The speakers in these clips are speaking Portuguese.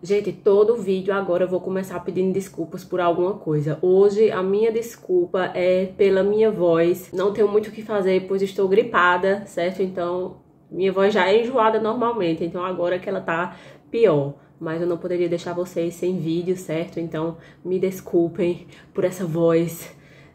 Gente, todo vídeo agora eu vou começar pedindo desculpas por alguma coisa. Hoje a minha desculpa é pela minha voz. Não tenho muito o que fazer, pois estou gripada, certo? Então, minha voz já é enjoada normalmente, então agora que ela tá pior. Mas eu não poderia deixar vocês sem vídeo, certo? Então, me desculpem por essa voz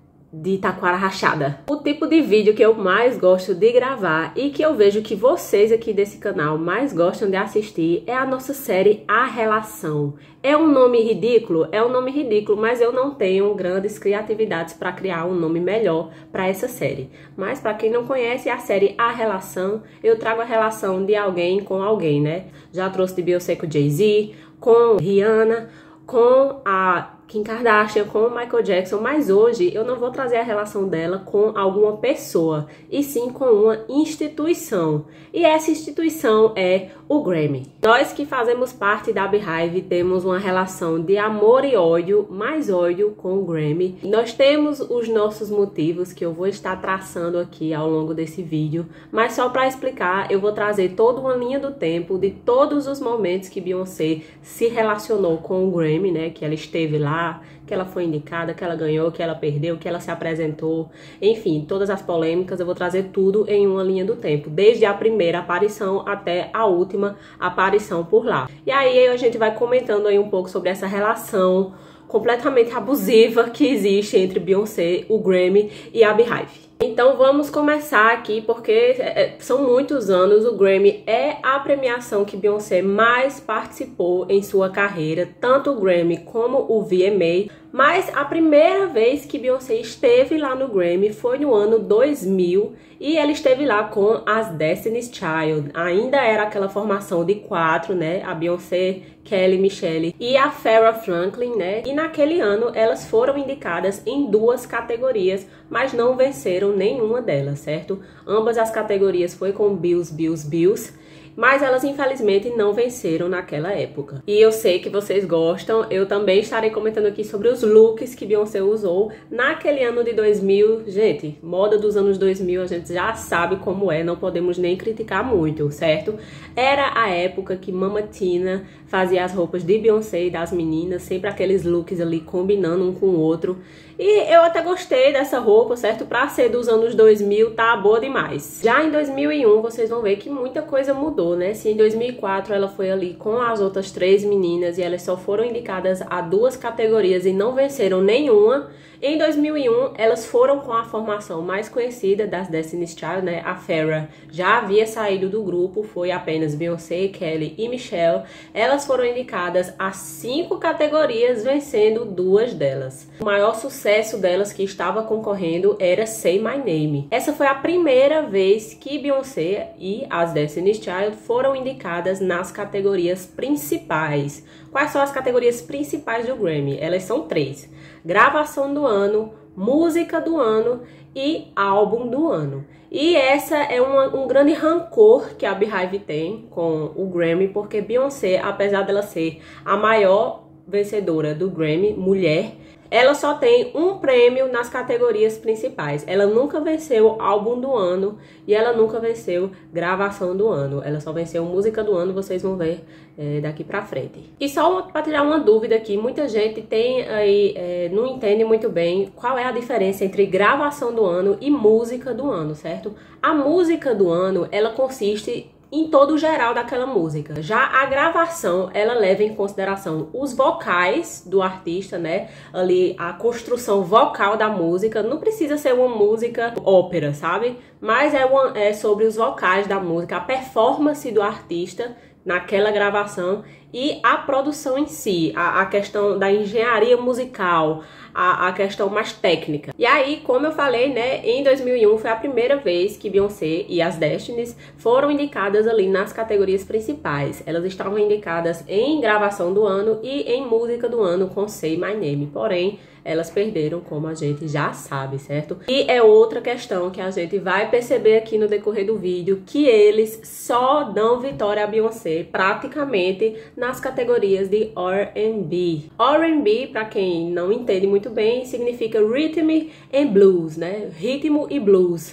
de taquara rachada. O tipo de vídeo que eu mais gosto de gravar e que eu vejo que vocês aqui desse canal mais gostam de assistir é a nossa série A Relação. É um nome ridículo? É um nome ridículo, mas eu não tenho grandes criatividades para criar um nome melhor para essa série. Mas para quem não conhece a série A Relação, eu trago a relação de alguém com alguém, né? Já trouxe de Beyoncé com Jay-Z, com Rihanna, com a Kim Kardashian, com o Michael Jackson, mas hoje eu não vou trazer a relação dela com alguma pessoa, e sim com uma instituição. E essa instituição é o Grammy. Nós que fazemos parte da Beehive temos uma relação de amor e ódio, mais ódio com o Grammy. Nós temos os nossos motivos que eu vou estar traçando aqui ao longo desse vídeo, mas só para explicar, eu vou trazer toda uma linha do tempo de todos os momentos que Beyoncé se relacionou com o Grammy, né, que ela esteve lá, que ela foi indicada, que ela ganhou, que ela perdeu, que ela se apresentou, enfim, todas as polêmicas, eu vou trazer tudo em uma linha do tempo, desde a primeira aparição até a última aparição por lá. E aí a gente vai comentando aí um pouco sobre essa relação completamente abusiva que existe entre Beyoncé, o Grammy e a Beehive. Então vamos começar aqui porque são muitos anos, o Grammy é a premiação que Beyoncé mais participou em sua carreira, tanto o Grammy como o VMA, mas a primeira vez que Beyoncé esteve lá no Grammy foi no ano 2000 e ela esteve lá com as Destiny's Child. Ainda era aquela formação de 4, né? A Beyoncé, Kelly, Michelle e a Farrah Franklin, né? E naquele ano elas foram indicadas em 2 categorias, mas não venceram nenhuma delas, certo? Ambas as categorias foi com Bills, mas elas infelizmente não venceram naquela época. E eu sei que vocês gostam, eu também estarei comentando aqui sobre os looks que Beyoncé usou naquele ano de 2000. Gente, moda dos anos 2000 a gente já sabe como é, não podemos nem criticar muito, certo? Era a época que Mama Tina fazia as roupas de Beyoncé e das meninas, sempre aqueles looks ali combinando um com o outro. E eu até gostei dessa roupa, certo? Pra ser dos anos 2000, tá boa demais. Já em 2001, vocês vão ver que muita coisa mudou, né? Se em 2004 ela foi ali com as outras 3 meninas e elas só foram indicadas a 2 categorias e não venceram nenhuma, em 2001 elas foram com a formação mais conhecida das Destiny's Child, né? A Farrah já havia saído do grupo, foi apenas Beyoncé, Kelly e Michelle. Elas foram indicadas a 5 categorias, vencendo 2 delas. O maior sucesso delas que estava concorrendo era Say My Name. Essa foi a primeira vez que Beyoncé e as Destiny's Child foram indicadas nas categorias principais. Quais são as categorias principais do Grammy? Elas são 3: gravação do ano, música do ano e álbum do ano. E essa é um grande rancor que a Beehive tem com o Grammy, porque Beyoncé, apesar dela ser a maior vencedora do Grammy, mulher, ela só tem um prêmio nas categorias principais. Ela nunca venceu álbum do ano e ela nunca venceu gravação do ano. Ela só venceu música do ano, vocês vão ver daqui pra frente. E só para tirar uma dúvida aqui, muita gente tem aí, não entende muito bem qual é a diferença entre gravação do ano e música do ano, certo? A música do ano, ela consiste em todo o geral daquela música. Já a gravação, ela leva em consideração os vocais do artista, né? Ali a construção vocal da música. Não precisa ser uma música ópera, sabe? Mas é sobre os vocais da música, a performance do artista naquela gravação e a produção em si, a questão da engenharia musical, a questão mais técnica. E aí, como eu falei, né, em 2001 foi a primeira vez que Beyoncé e as Destiny's foram indicadas ali nas categorias principais. Elas estavam indicadas em gravação do ano e em música do ano com Say My Name, porém elas perderam, como a gente já sabe, certo? E é outra questão que a gente vai perceber aqui no decorrer do vídeo, que eles só dão vitória a Beyoncé praticamente nas categorias de R&B. R&B, para quem não entende muito bem, significa Rhythm and Blues, né? Ritmo e blues,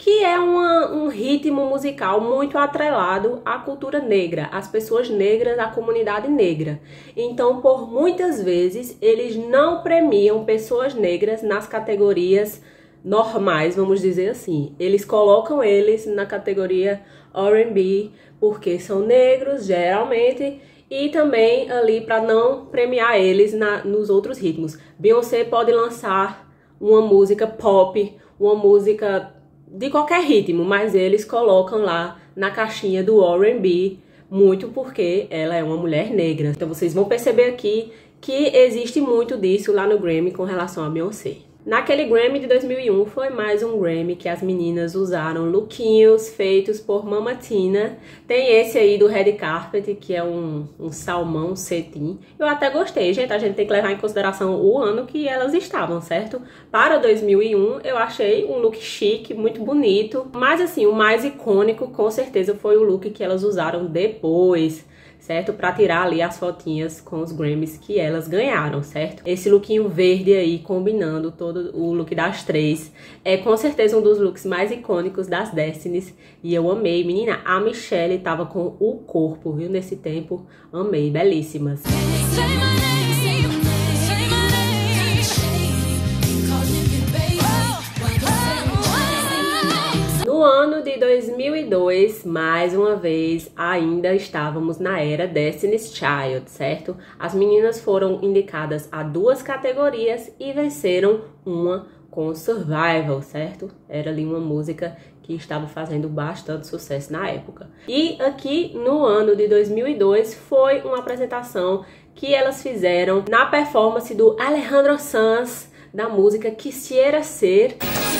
que é um ritmo musical muito atrelado à cultura negra, às pessoas negras, à comunidade negra. Então, por muitas vezes, eles não premiam pessoas negras nas categorias normais, vamos dizer assim. Eles colocam eles na categoria R&B porque são negros, geralmente, e também ali para não premiar eles nos outros ritmos. Beyoncé pode lançar uma música pop, uma música de qualquer ritmo, mas eles colocam lá na caixinha do R&B, muito porque ela é uma mulher negra. Então vocês vão perceber aqui que existe muito disso lá no Grammy com relação a Beyoncé. Naquele Grammy de 2001 foi mais um Grammy que as meninas usaram lookinhos feitos por Mama Tina. Tem esse aí do Red Carpet, que é um salmão cetim. Eu até gostei, gente. A gente tem que levar em consideração o ano que elas estavam, certo? Para 2001 eu achei um look chique, muito bonito. Mas assim, o mais icônico com certeza foi o look que elas usaram depois, certo? Pra tirar ali as fotinhas com os Grammys que elas ganharam, certo? Esse lookinho verde aí, combinando todo o look das três, é com certeza um dos looks mais icônicos das Destiny's. E eu amei, menina, a Michelle tava com o corpo, viu? Nesse tempo, amei, belíssimas. No ano de 2002, mais uma vez, ainda estávamos na era Destiny's Child, certo? As meninas foram indicadas a 2 categorias e venceram uma com Survival, certo? Era ali uma música que estava fazendo bastante sucesso na época. E aqui no ano de 2002 foi uma apresentação que elas fizeram na performance do Alejandro Sanz, da música Quisiera Ser.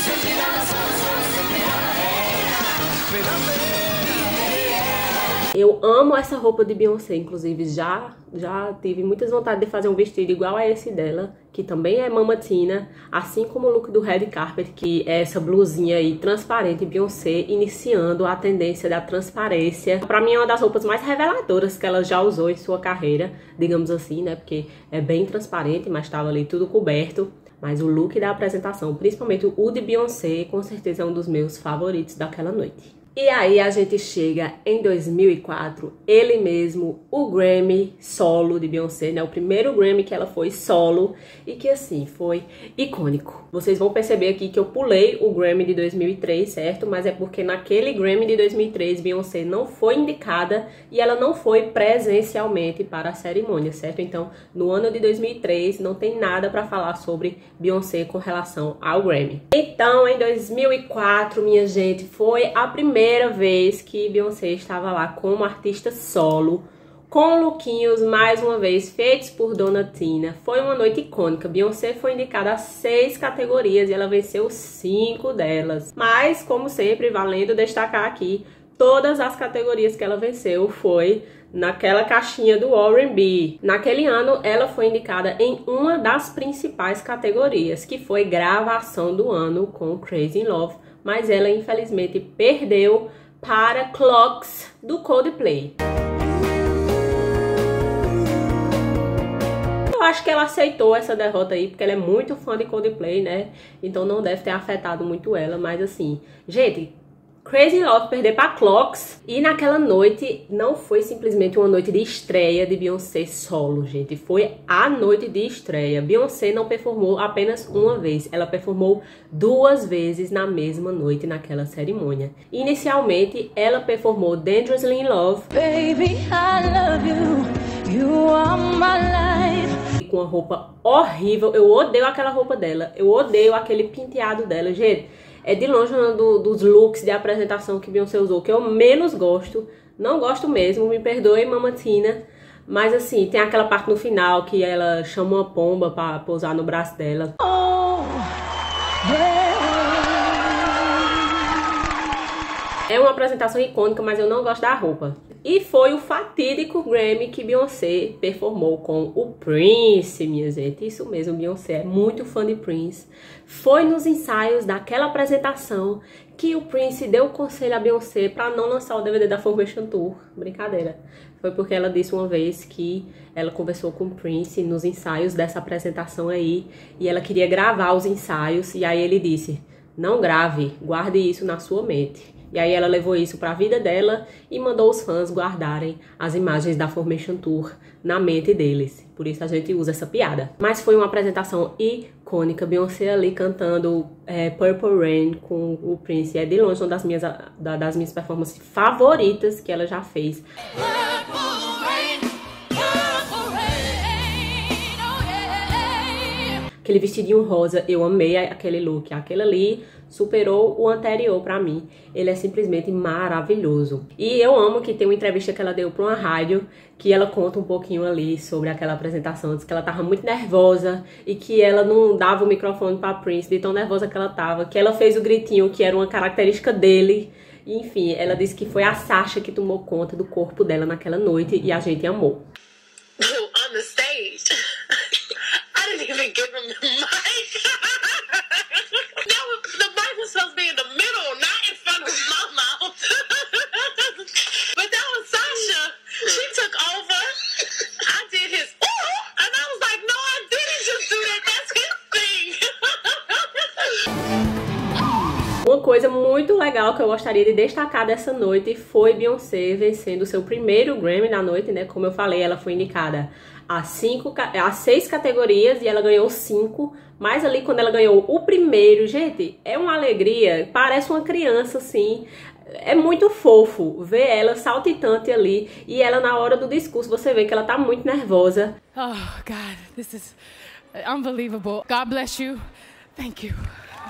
Eu amo essa roupa de Beyoncé, inclusive já tive muitas vontades de fazer um vestido igual a esse dela, que também é Mama Tina, assim como o look do Red Carpet, que é essa blusinha aí transparente, Beyoncé iniciando a tendência da transparência. Pra mim é uma das roupas mais reveladoras que ela já usou em sua carreira, digamos assim, né, porque é bem transparente, mas tava ali tudo coberto. Mas o look da apresentação, principalmente o de Beyoncé, com certeza é um dos meus favoritos daquela noite. E aí a gente chega em 2004, ele mesmo, o Grammy solo de Beyoncé, né? O primeiro Grammy que ela foi solo e que assim, foi icônico. Vocês vão perceber aqui que eu pulei o Grammy de 2003, certo? Mas é porque naquele Grammy de 2003, Beyoncé não foi indicada e ela não foi presencialmente para a cerimônia, certo? Então, no ano de 2003, não tem nada para falar sobre Beyoncé com relação ao Grammy. Então, em 2004, minha gente, foi a primeira vez que Beyoncé estava lá como artista solo, com lookinhos, mais uma vez, feitos por Dona Tina. Foi uma noite icônica. Beyoncé foi indicada a 6 categorias e ela venceu 5 delas. Mas, como sempre, valendo destacar aqui, todas as categorias que ela venceu foi naquela caixinha do R&B. Naquele ano, ela foi indicada em uma das principais categorias, que foi gravação do ano com Crazy in Love, mas ela infelizmente perdeu para Clocks do Coldplay. Eu acho que ela aceitou essa derrota aí, porque ela é muito fã de Coldplay, né? Então não deve ter afetado muito ela, mas assim, gente, Crazy in Love perder para Clocks. E naquela noite não foi simplesmente uma noite de estreia de Beyoncé solo, gente. Foi a noite de estreia. Beyoncé não performou apenas uma vez. Ela performou 2 vezes na mesma noite naquela cerimônia. Inicialmente, ela performou Dangerously in Love. Baby, I love you. You are my life. Com uma roupa horrível. Eu odeio aquela roupa dela. Eu odeio aquele penteado dela, gente. É de longe um dos looks de apresentação que Beyoncé usou que eu menos gosto. Não gosto mesmo, me perdoe, Mama Tina. Mas assim, tem aquela parte no final que ela chama uma pomba pra pousar no braço dela. É uma apresentação icônica, mas eu não gosto da roupa. E foi o fatídico Grammy que Beyoncé performou com o Prince, minha gente. Isso mesmo, Beyoncé é muito fã de Prince. Foi nos ensaios daquela apresentação que o Prince deu o conselho a Beyoncé para não lançar o DVD da Formation Tour. Brincadeira. Foi porque ela disse uma vez que ela conversou com o Prince nos ensaios dessa apresentação aí. E ela queria gravar os ensaios. E aí ele disse: não grave, guarde isso na sua mente. E aí ela levou isso para a vida dela e mandou os fãs guardarem as imagens da Formation Tour na mente deles. Por isso a gente usa essa piada. Mas foi uma apresentação icônica. Beyoncé ali cantando Purple Rain com o Prince. É de longe uma das minhas performances favoritas que ela já fez. Aquele vestidinho rosa, eu amei aquele look. Aquele ali superou o anterior pra mim. Ele é simplesmente maravilhoso. E eu amo que tem uma entrevista que ela deu pra uma rádio, que ela conta um pouquinho ali sobre aquela apresentação. Diz que ela tava muito nervosa e que ela não dava o microfone pra Prince, de tão nervosa que ela tava. Que ela fez o gritinho, que era uma característica dele. E, enfim, ela disse que foi a Sasha que tomou conta do corpo dela naquela noite e a gente amou. On the stage, I didn't even give him the mic. The mic was supposed to be in the middle, not in front of my mouth. But that was Sasha. She took over. I did his ooh, and I was like, no, I didn't just do that. That's his thing. Uma coisa muito legal que eu gostaria de destacar dessa noite foi Beyoncé vencendo o seu primeiro Grammy na noite, né? Como eu falei, ela foi indicada a 6 categorias e ela ganhou 5. Mas ali quando ela ganhou o primeiro, gente, é uma alegria, parece uma criança assim. É muito fofo ver ela saltitante ali e ela na hora do discurso, você vê que ela tá muito nervosa. Oh God, this is unbelievable. God bless you. Thank you.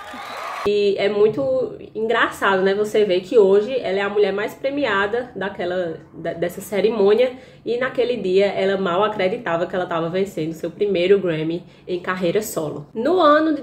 E é muito engraçado, né? Você vê que hoje ela é a mulher mais premiada dessa cerimônia e naquele dia ela mal acreditava que ela estava vencendo seu primeiro Grammy em carreira solo. No ano de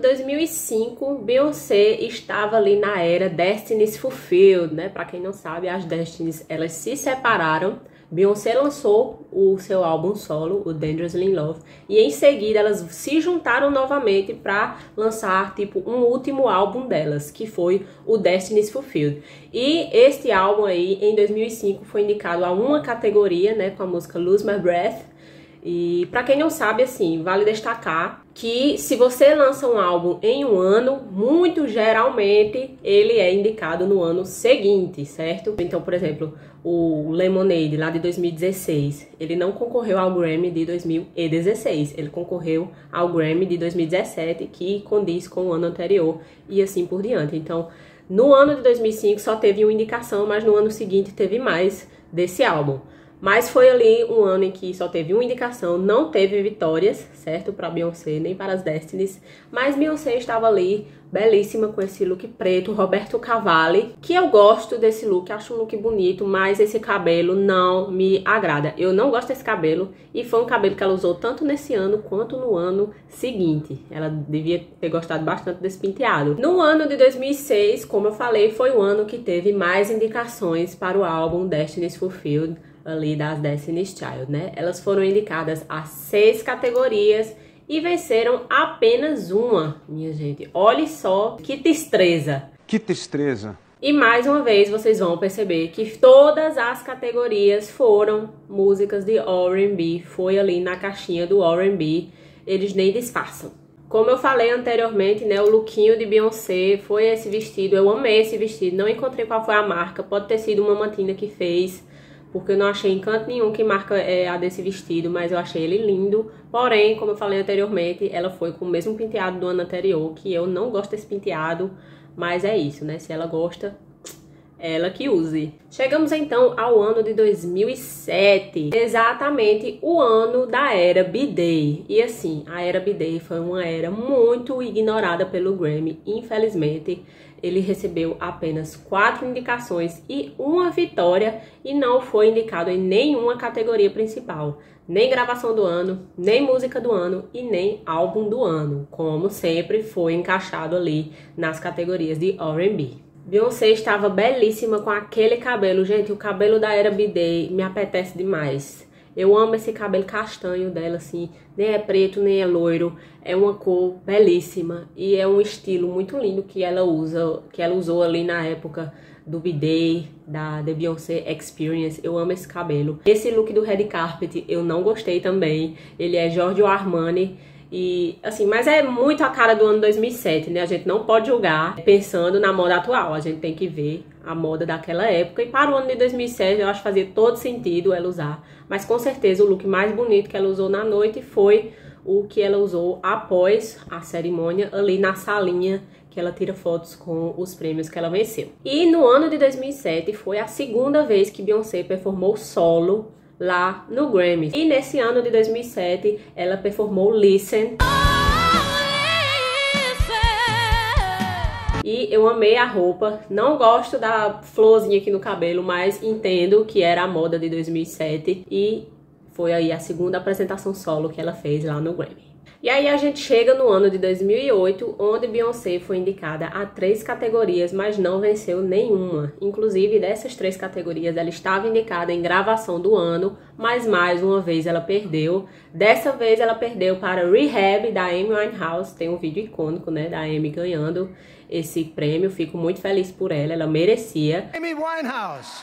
2005, Beyoncé estava ali na era Destiny's Fulfilled, né? Pra quem não sabe, as Destiny's, elas se separaram. Beyoncé lançou o seu álbum solo, o Dangerously in Love, e em seguida elas se juntaram novamente para lançar tipo um último álbum delas, que foi o Destiny's Fulfilled. E este álbum aí, em 2005, foi indicado a uma categoria, né, com a música Lose My Breath. E pra quem não sabe, assim, vale destacar que se você lança um álbum em um ano, muito geralmente ele é indicado no ano seguinte, certo? Então, por exemplo, o Lemonade, lá de 2016, ele não concorreu ao Grammy de 2016, ele concorreu ao Grammy de 2017, que condiz com o ano anterior e assim por diante. Então, no ano de 2005 só teve uma indicação, mas no ano seguinte teve mais desse álbum. Mas foi ali um ano em que só teve uma indicação, não teve vitórias, certo? Para Beyoncé, nem para as Destiny's. Mas Beyoncé estava ali, belíssima, com esse look preto, Roberto Cavalli. Que eu gosto desse look, acho um look bonito, mas esse cabelo não me agrada. Eu não gosto desse cabelo e foi um cabelo que ela usou tanto nesse ano quanto no ano seguinte. Ela devia ter gostado bastante desse penteado. No ano de 2006, como eu falei, foi o ano que teve mais indicações para o álbum Destiny's Fulfilled, ali das Destiny's Child, né? Elas foram indicadas a 6 categorias e venceram apenas uma, minha gente. Olha só que destreza. Que destreza. E mais uma vez vocês vão perceber que todas as categorias foram músicas de R&B. Foi ali na caixinha do R&B. Eles nem disfarçam. Como eu falei anteriormente, né, o lookinho de Beyoncé foi esse vestido. Eu amei esse vestido. Não encontrei qual foi a marca. Pode ter sido uma Matina que fez, porque eu não achei em canto nenhum que marca a desse vestido, mas eu achei ele lindo. Porém, como eu falei anteriormente, ela foi com o mesmo penteado do ano anterior, que eu não gosto desse penteado, mas é isso, né? Se ela gosta, ela que use. Chegamos então ao ano de 2007, exatamente o ano da era B-Day. E assim, a era B-Day foi uma era muito ignorada pelo Grammy, infelizmente. Ele recebeu apenas 4 indicações e uma vitória e não foi indicado em nenhuma categoria principal. Nem gravação do ano, nem música do ano e nem álbum do ano. Como sempre, foi encaixado ali nas categorias de R&B. Beyoncé estava belíssima com aquele cabelo. Gente, o cabelo da era B-Day me apetece demais. Eu amo esse cabelo castanho dela, assim, nem é preto, nem é loiro, é uma cor belíssima e é um estilo muito lindo que ela usou ali na época do B-Day, da The Beyoncé Experience. Eu amo esse cabelo. Esse look do Red Carpet eu não gostei também, ele é Giorgio Armani E assim, mas é muito a cara do ano 2007, né? A gente não pode julgar pensando na moda atual, a gente tem que ver a moda daquela época. E para o ano de 2007 eu acho que fazia todo sentido ela usar, mas com certeza o look mais bonito que ela usou na noite foi o que ela usou após a cerimônia, ali na salinha que ela tira fotos com os prêmios que ela venceu. E no ano de 2007 foi a segunda vez que Beyoncé performou solo lá no Grammy. E nesse ano de 2007 ela performou Listen. E eu amei a roupa, não gosto da florzinha aqui no cabelo, mas entendo que era a moda de 2007 e foi aí a segunda apresentação solo que ela fez lá no Grammy. E aí a gente chega no ano de 2008, onde Beyoncé foi indicada a 3 categorias, mas não venceu nenhuma. Inclusive, dessas 3 categorias, ela estava indicada em gravação do ano, mas mais uma vez ela perdeu. Dessa vez ela perdeu para Rehab, da Amy Winehouse. Tem um vídeo icônico, né, da Amy ganhando esse prêmio. Fico muito feliz por ela, ela merecia. Amy Winehouse.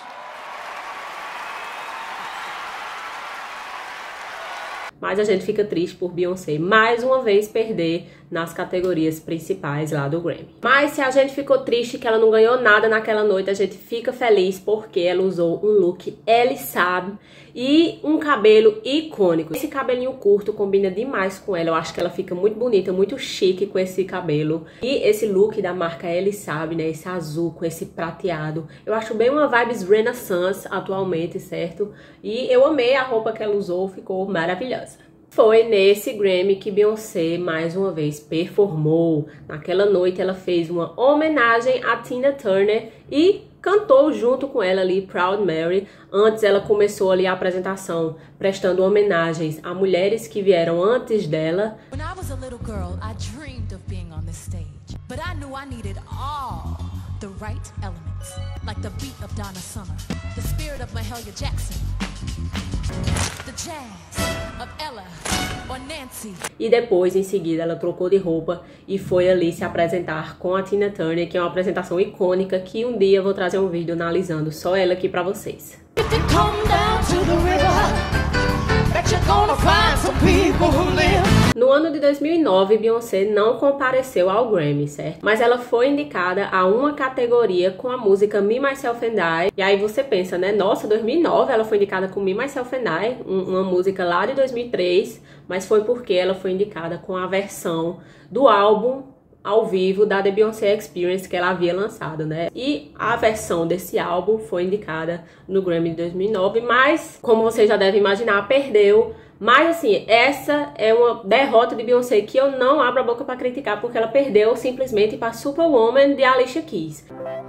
Mas a gente fica triste por Beyoncé mais uma vez perder nas categorias principais lá do Grammy. Mas se a gente ficou triste que ela não ganhou nada naquela noite, a gente fica feliz porque ela usou um look Ellie Saab e um cabelo icônico. Esse cabelinho curto combina demais com ela, eu acho que ela fica muito bonita, muito chique com esse cabelo. E esse look da marca Ellie Saab, né, esse azul com esse prateado, eu acho bem uma vibes Renaissance atualmente, certo? E eu amei a roupa que ela usou, ficou maravilhosa. Foi nesse Grammy que Beyoncé mais uma vez performou. Naquela noite ela fez uma homenagem a Tina Turner e cantou junto com ela ali Proud Mary. Antes ela começou ali a apresentação prestando homenagens a mulheres que vieram antes dela. When I was a little girl, I dreamed of being on this stage, but I knew I needed all the right elements, like the beat of Donna Summer, the spirit of Mahalia Jackson, the jazz of Ella or Nancy. E depois, em seguida, ela trocou de roupa e foi ali se apresentar com a Tina Turner, que é uma apresentação icônica que um dia eu vou trazer um vídeo analisando só ela aqui pra vocês. No ano de 2009, Beyoncé não compareceu ao Grammy, certo? Mas ela foi indicada a uma categoria com a música Me, Myself and I. E aí você pensa, né? Nossa, 2009 ela foi indicada com Me, Myself and I, uma música lá de 2003, mas foi porque ela foi indicada com a versão do álbum ao vivo da The Beyoncé Experience que ela havia lançado, né? E a versão desse álbum foi indicada no Grammy de 2009, mas, como vocês já devem imaginar, perdeu. Mas, assim, essa é uma derrota de Beyoncé que eu não abro a boca pra criticar, porque ela perdeu simplesmente pra Superwoman de Alicia Keys.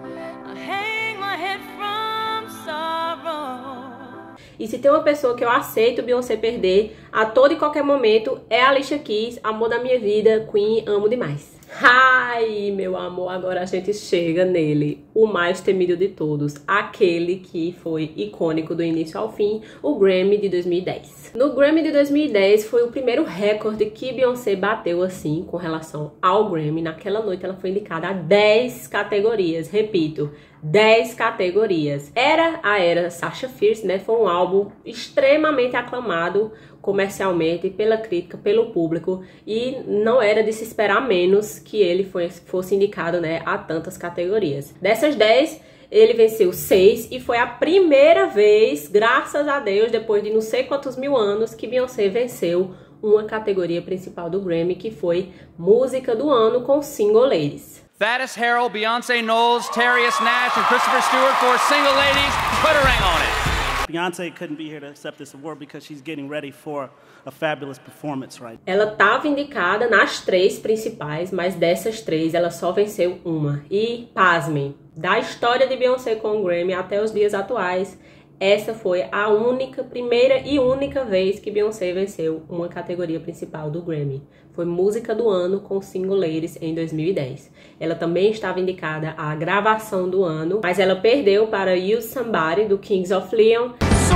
E se tem uma pessoa que eu aceito Beyoncé perder a todo e qualquer momento é a Alicia Keys, amor da minha vida, Queen, amo demais. Ai, meu amor, agora a gente chega nele, o mais temido de todos, aquele que foi icônico do início ao fim, o Grammy de 2010. No Grammy de 2010 foi o primeiro recorde que Beyoncé bateu assim com relação ao Grammy. Naquela noite ela foi indicada a 10 categorias, repito, 10 categorias. Era a era Sasha Fierce, né? Foi um álbum extremamente aclamado comercialmente pela crítica, pelo público, e não era de se esperar menos que ele fosse indicado, né, a tantas categorias. Dessas 10, ele venceu 6 e foi a primeira vez, graças a Deus, depois de não sei quantos mil anos, que Beyoncé venceu uma categoria principal do Grammy, que foi Música do Ano com Single Ladies. Thaddeus Harrell, Beyoncé Knowles, Terius Nash, and Christopher Stewart for Single Ladies. Put a ring on it. Beyoncé couldn't be here to accept this award because she's getting ready for a fabulous performance right now. Ela estava indicada nas 3 principais, mas dessas 3 ela só venceu uma. E, pasmem, da história de Beyoncé com o Grammy até os dias atuais, essa foi a primeira e única vez que Beyoncé venceu uma categoria principal do Grammy. Foi Música do Ano com Single Ladies em 2010. Ela também estava indicada à Gravação do Ano, mas ela perdeu para Use Somebody, do Kings of Leon.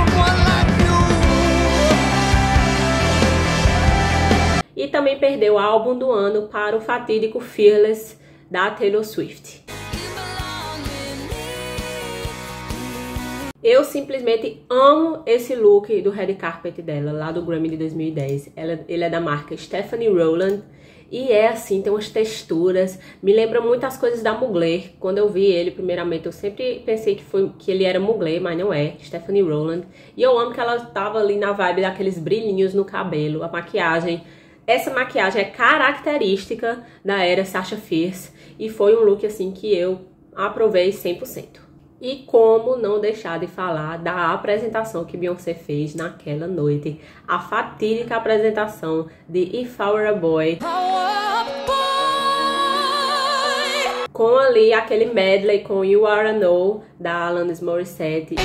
E também perdeu o Álbum do Ano para o fatídico Fearless, da Taylor Swift. Eu simplesmente amo esse look do red carpet dela, lá do Grammy de 2010. Ele é da marca Stephanie Rowland. E é assim, tem umas texturas, me lembra muito as coisas da Mugler. Quando eu vi ele, primeiramente, eu sempre pensei que ele era Mugler, mas não é, Stephanie Rowland. E eu amo que ela tava ali na vibe daqueles brilhinhos no cabelo, a maquiagem. Essa maquiagem é característica da era Sasha Fierce e foi um look assim que eu aprovei 100%. E como não deixar de falar da apresentação que Beyoncé fez naquela noite. A fatídica apresentação de If I Were a Boy. Com ali aquele medley com You Are a No, da Alanis Morissette.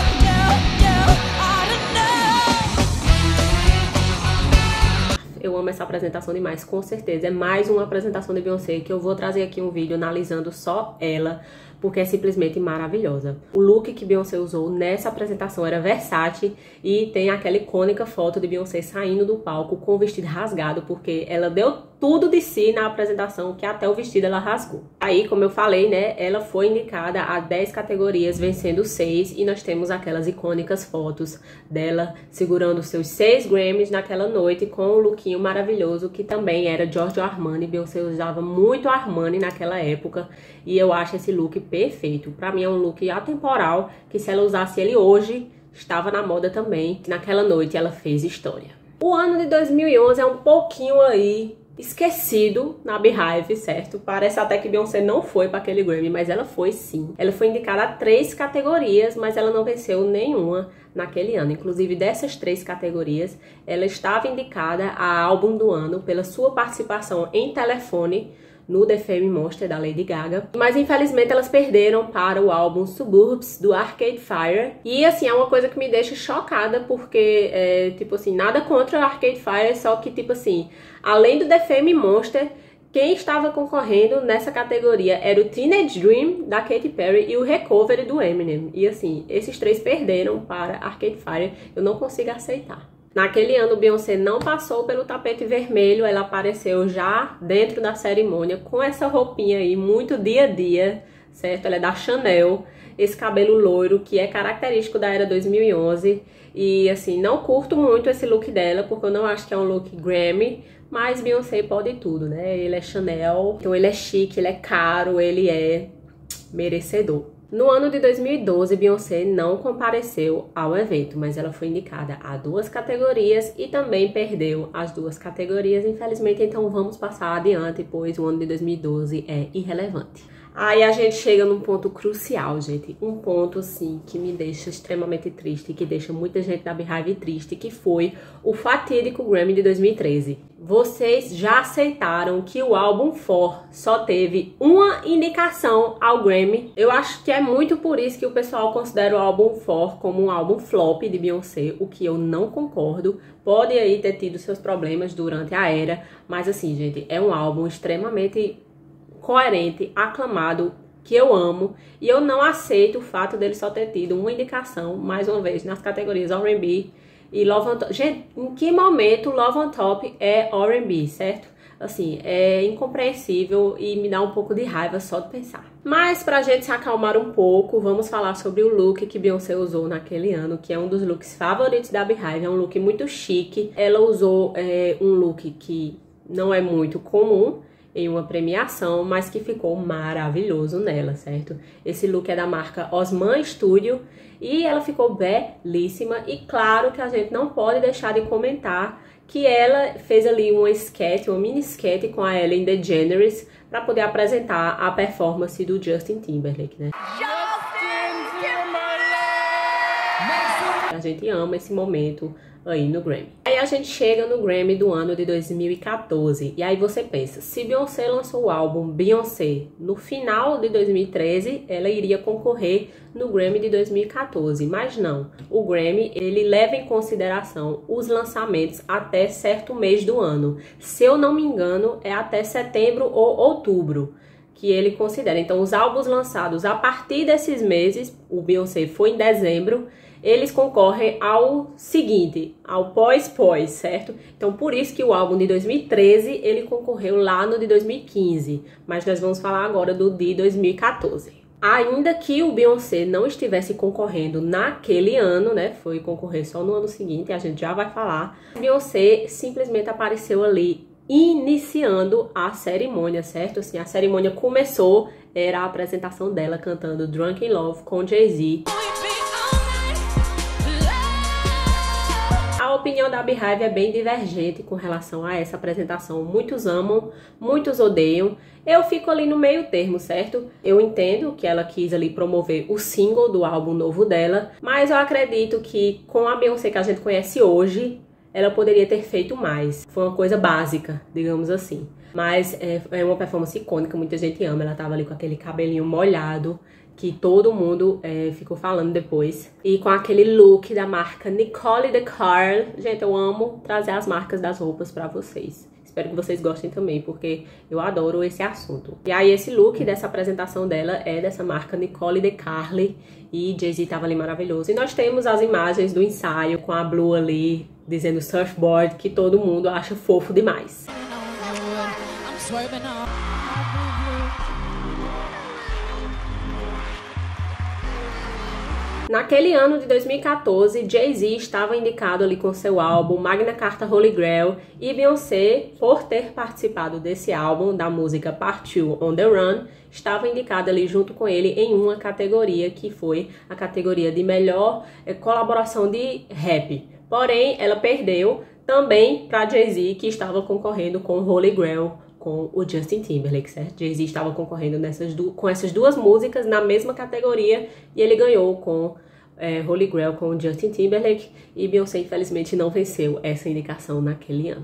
Eu amo essa apresentação demais, com certeza. É mais uma apresentação de Beyoncé que eu vou trazer aqui um vídeo analisando só ela, porque é simplesmente maravilhosa. O look que Beyoncé usou nessa apresentação era Versace e tem aquela icônica foto de Beyoncé saindo do palco com o vestido rasgado, porque ela deu tudo de si na apresentação, que até o vestido ela rasgou. Aí, como eu falei, né, ela foi indicada a 10 categorias, vencendo 6, e nós temos aquelas icônicas fotos dela segurando seus 6 Grammys naquela noite com um lookinho maravilhoso, que também era Giorgio Armani. Beyoncé usava muito Armani naquela época, e eu acho esse look perfeito. Pra mim é um look atemporal, que se ela usasse ele hoje, estava na moda também. Naquela noite ela fez história. O ano de 2011 é um pouquinho aí esquecido na Beehive, certo? Parece até que Beyoncé não foi para aquele Grammy, mas ela foi sim. Ela foi indicada a 3 categorias, mas ela não venceu nenhuma naquele ano. Inclusive, dessas 3 categorias, ela estava indicada a álbum do ano pela sua participação em Telefone no The Fame Monster da Lady Gaga, mas infelizmente elas perderam para o álbum Suburbs do Arcade Fire. E assim, é uma coisa que me deixa chocada, porque tipo assim, nada contra o Arcade Fire, só que tipo assim, além do The Fame Monster, quem estava concorrendo nessa categoria era o Teenage Dream da Katy Perry e o Recovery do Eminem. E assim, esses 3 perderam para Arcade Fire. Eu não consigo aceitar. Naquele ano, Beyoncé não passou pelo tapete vermelho, ela apareceu já dentro da cerimônia com essa roupinha aí, muito dia a dia, certo? Ela é da Chanel, esse cabelo loiro que é característico da era 2011. E assim, não curto muito esse look dela, porque eu não acho que é um look Grammy, mas Beyoncé pode tudo, né? Ele é Chanel, então ele é chique, ele é caro, ele é merecedor. No ano de 2012, Beyoncé não compareceu ao evento, mas ela foi indicada a 2 categorias e também perdeu as 2 categorias, infelizmente. Então vamos passar adiante, pois o ano de 2012 é irrelevante. Aí a gente chega num ponto crucial, gente. Um ponto, assim, que me deixa extremamente triste, que deixa muita gente da Beehive triste, que foi o fatídico Grammy de 2013. Vocês já aceitaram que o álbum For só teve uma indicação ao Grammy? Eu acho que é muito por isso que o pessoal considera o álbum For como um álbum flop de Beyoncé, o que eu não concordo. Pode aí ter tido seus problemas durante a era, mas assim, gente, é um álbum extremamente coerente, aclamado, que eu amo, e eu não aceito o fato dele só ter tido uma indicação, mais uma vez, nas categorias R&B e Love on Top. Gente, em que momento Love on Top é R&B, certo? Assim, é incompreensível e me dá um pouco de raiva só de pensar. Mas pra gente se acalmar um pouco, vamos falar sobre o look que Beyoncé usou naquele ano, que é um dos looks favoritos da Beehive, é um look muito chique. Ela usou um look que não é muito comum em uma premiação, mas que ficou maravilhoso nela, certo? Esse look é da marca Osman Studio e ela ficou belíssima. E claro que a gente não pode deixar de comentar que ela fez ali uma mini sketch com a Ellen DeGeneres para poder apresentar a performance do Justin Timberlake, né? A gente ama esse momento aí no Grammy. Aí a gente chega no Grammy do ano de 2014. E aí você pensa, se Beyoncé lançou o álbum Beyoncé no final de 2013, ela iria concorrer no Grammy de 2014. Mas não. O Grammy, ele leva em consideração os lançamentos até certo mês do ano. Se eu não me engano, é até setembro ou outubro que ele considera. Então, os álbuns lançados a partir desses meses, o Beyoncé foi em dezembro, eles concorrem ao seguinte, ao pós-pós, certo? Então, por isso que o álbum de 2013, ele concorreu lá no de 2015. Mas nós vamos falar agora do de 2014. Ainda que o Beyoncé não estivesse concorrendo naquele ano, né? Foi concorrer só no ano seguinte, a gente já vai falar. Beyoncé simplesmente apareceu ali iniciando a cerimônia, certo? Assim, a cerimônia começou, era a apresentação dela cantando Drunk in Love com Jay-Z. A opinião da Beehive é bem divergente com relação a essa apresentação. Muitos amam, muitos odeiam. Eu fico ali no meio termo, certo? Eu entendo que ela quis ali promover o single do álbum novo dela, mas eu acredito que com a Beyoncé que a gente conhece hoje, ela poderia ter feito mais. Foi uma coisa básica, digamos assim. Mas é uma performance icônica, muita gente ama. Ela tava ali com aquele cabelinho molhado, que todo mundo ficou falando depois. E com aquele look da marca Nicole Decor. Gente, eu amo trazer as marcas das roupas pra vocês. Espero que vocês gostem também, porque eu adoro esse assunto. E aí esse look dessa apresentação dela é dessa marca Nicole Carly. E Jay-Z tava ali maravilhoso. E nós temos as imagens do ensaio com a Blue ali dizendo surfboard, que todo mundo acha fofo demais. Naquele ano de 2014, Jay-Z estava indicado ali com seu álbum Magna Carta Holy Grail e Beyoncé, por ter participado desse álbum, da música Part 2 On The Run, estava indicada ali junto com ele em uma categoria que foi a categoria de melhor colaboração de rap. Porém, ela perdeu também para Jay-Z, que estava concorrendo com Holy Grail, com o Justin Timberlake, certo? Jay-Z estava concorrendo com essas duas músicas na mesma categoria e ele ganhou com Holy Grail com o Justin Timberlake, e Beyoncé infelizmente não venceu essa indicação naquele ano.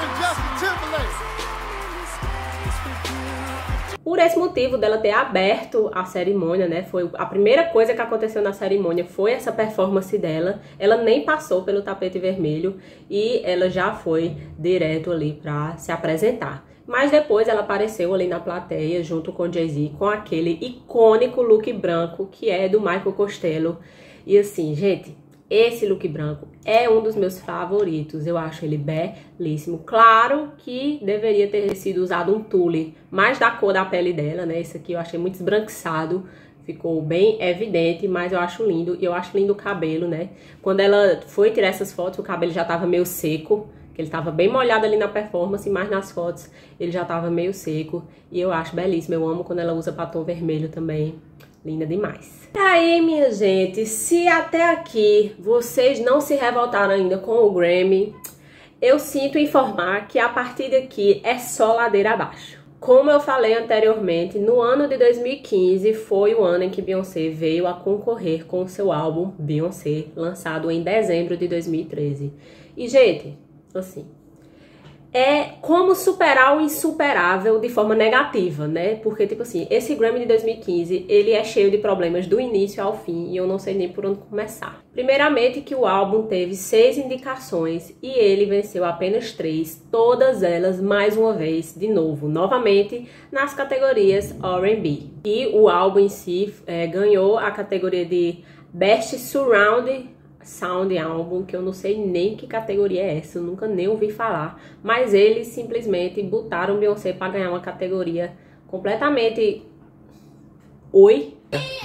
Por esse motivo dela ter aberto a cerimônia, né, foi a primeira coisa que aconteceu na cerimônia, foi essa performance dela. Ela nem passou pelo tapete vermelho e ela já foi direto ali pra se apresentar. Mas depois ela apareceu ali na plateia junto com Jay-Z com aquele icônico look branco que é do Michael Costello. E assim, gente, esse look branco é um dos meus favoritos. Eu acho ele belíssimo. Claro que deveria ter sido usado um tule mais da cor da pele dela, né? Esse aqui eu achei muito esbranquiçado. Ficou bem evidente, mas eu acho lindo. E eu acho lindo o cabelo, né? Quando ela foi tirar essas fotos, o cabelo já tava meio seco. Que ele tava bem molhado ali na performance, mas nas fotos ele já tava meio seco. E eu acho belíssimo. Eu amo quando ela usa batom vermelho também. Linda demais. E aí, minha gente, se até aqui vocês não se revoltaram ainda com o Grammy, eu sinto informar que a partir daqui é só ladeira abaixo. Como eu falei anteriormente, no ano de 2015 foi o ano em que Beyoncé veio a concorrer com o seu álbum Beyoncé, lançado em dezembro de 2013. E, gente, assim, é como superar o insuperável de forma negativa, né? Porque, tipo assim, esse Grammy de 2015, ele é cheio de problemas do início ao fim e eu não sei nem por onde começar. Primeiramente que o álbum teve 6 indicações e ele venceu apenas 3, todas elas, mais uma vez, de novo, novamente, nas categorias R&B. E o álbum em si ganhou a categoria de Best Surround Sound Album, que eu não sei nem que categoria é essa, eu nunca nem ouvi falar, mas eles simplesmente botaram Beyoncé para ganhar uma categoria completamente oi,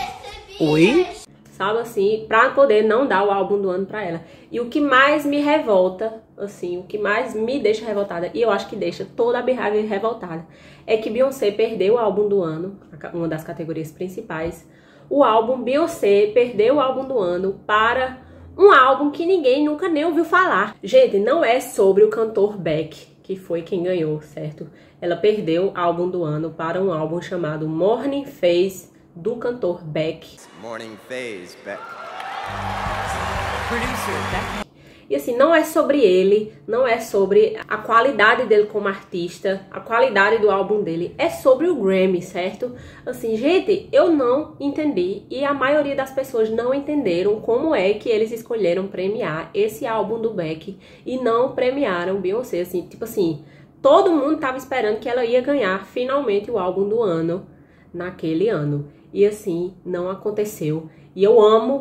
sabe assim, pra poder não dar o álbum do ano pra ela. E o que mais me revolta, assim, o que mais me deixa revoltada, e eu acho que deixa toda a Beehive revoltada, é que Beyoncé perdeu o álbum do ano, uma das categorias principais. O álbum Beyoncé perdeu o álbum do ano para um álbum que ninguém nunca nem ouviu falar. Gente, não é sobre o cantor Beck, que foi quem ganhou, certo? Ela perdeu o álbum do ano para um álbum chamado Morning Phase, do cantor Beck. Morning Phase, Beck. Producer, Beck. E assim, não é sobre ele, não é sobre a qualidade dele como artista, a qualidade do álbum dele, é sobre o Grammy, certo? Assim, gente, eu não entendi e a maioria das pessoas não entenderam como é que eles escolheram premiar esse álbum do Beck e não premiaram Beyoncé, assim, tipo assim, todo mundo tava esperando que ela ia ganhar finalmente o álbum do ano naquele ano. E assim, não aconteceu. E eu amo